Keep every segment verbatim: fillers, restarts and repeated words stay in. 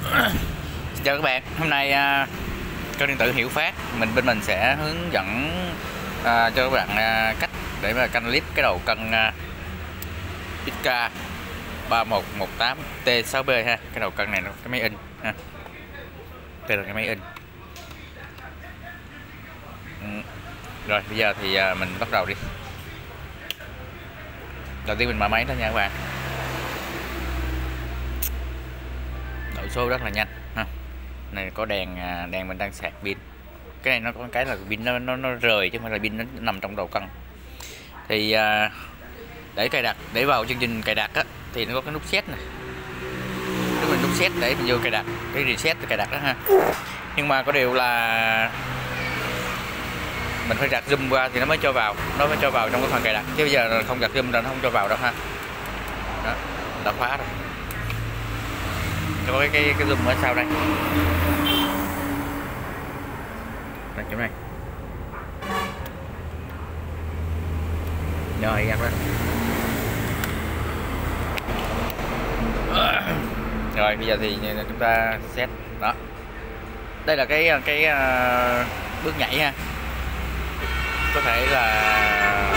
Xin chào các bạn, hôm nay uh, kênh điện tử Hiểu Phát mình bên mình sẽ hướng dẫn uh, cho các bạn uh, cách để mà canh lít cái đầu cân uh, ích ca ba một một tám T sáu B ha. Cái đầu cân này nó cái máy in ha. Đây là cái máy in. Ừ. Rồi bây giờ thì uh, mình bắt đầu đi. Đầu tiên mình mở máy thôi nha các bạn. Đổi số rất là nhanh ha. Này có đèn đèn mình đang sạc pin. Cái này nó có cái là pin nó nó, nó rời chứ không phải là pin nó nằm trong đầu cân. Thì à, để cài đặt, để vào chương trình cài đặt á thì nó có cái nút set này. Nếu mình nút set để mình vô cài đặt, cái reset cài đặt đó ha. Nhưng mà có điều là mình phải đặt zoom qua thì nó mới cho vào, nó mới cho vào trong cái phần cài đặt. Chứ bây giờ không đặt zoom là nó không cho vào đâu ha. Đó, đã khóa rồi. Có cái cái cái zoom ở sau đây. Đây chỗ này. Rồi gặp đó. Rồi bây giờ thì chúng ta set đó. Đây là cái cái uh, bước nhảy ha. Có thể là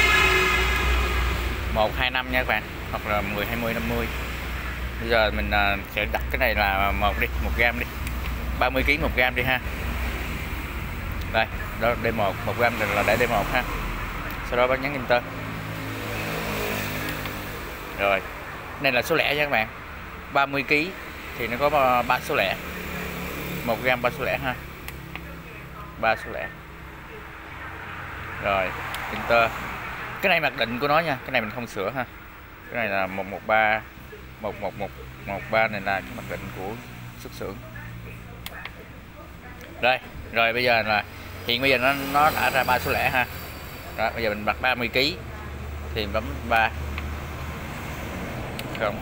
một hai năm nha các bạn, hoặc là mười hai mươi năm mươi. Bây giờ mình uh, sẽ đặt cái này là một đi, một gam đi, ba mươi ki lô gam một gam đi ha. Đây, đó D một, một gam là để D một ha. Sau đó bấm nhấn enter. Rồi, này là số lẻ nha các bạn. ba mươi ki lô gam thì nó có ba số lẻ. một gam ba số lẻ ha. ba số lẻ. Rồi, enter. Cái này mặc định của nó nha, cái này mình không sửa ha. Cái này là một một ba một một một một ba, này là cái mặc định của xuất xưởng. Đây, rồi bây giờ là hiện bây giờ nó nó đã ra ba số lẻ ha. Đó, bây giờ mình bật ba mươi ki lô gam thì mình bấm ba. Không.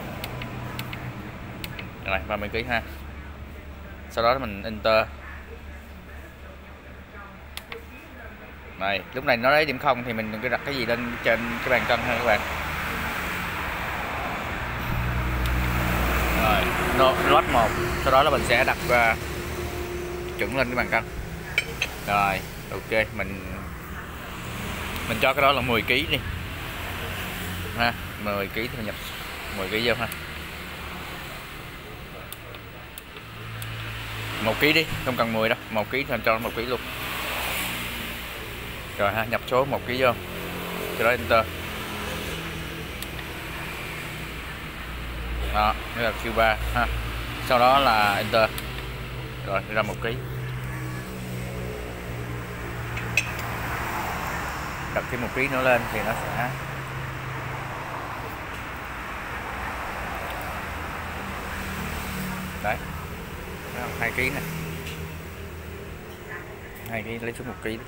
Rồi ba mươi ki lô gam ha. Sau đó mình enter. Này, lúc này nó lấy điểm không thì mình đừng có đặt cái gì lên trên cái bàn cân ha các bạn. Rồi, nốt một, sau đó là mình sẽ đặt uh, chuẩn lên cái bàn cân. Rồi, ok, mình mình cho cái đó là mười ki lô gam đi. Ha, mười ki lô gam thì nhập mười ki lô gam vô ha. một ki lô gam đi, không cần mười đâu, một ki lô gam thì cho một ki lô gam luôn. Rồi ha, nhập số một ki lô gam vô. Sau đó enter. Đó, đây là Q ba ha. Sau đó là enter. Rồi ra một ký. Đặt thêm một ký nữa lên thì nó sẽ đấy. hai ký nè. hai ký lấy xuống một ký.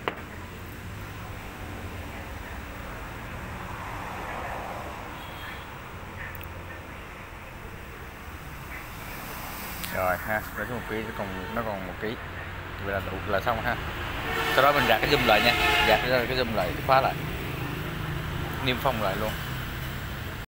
Rồi ha, lấy xuống một ký, nó còn nó còn một ký. Vậy là đủ là xong ha. Sau đó mình đặt cái zoom lại nha, đặt cái zoom lại, khóa lại, niêm phong lại luôn.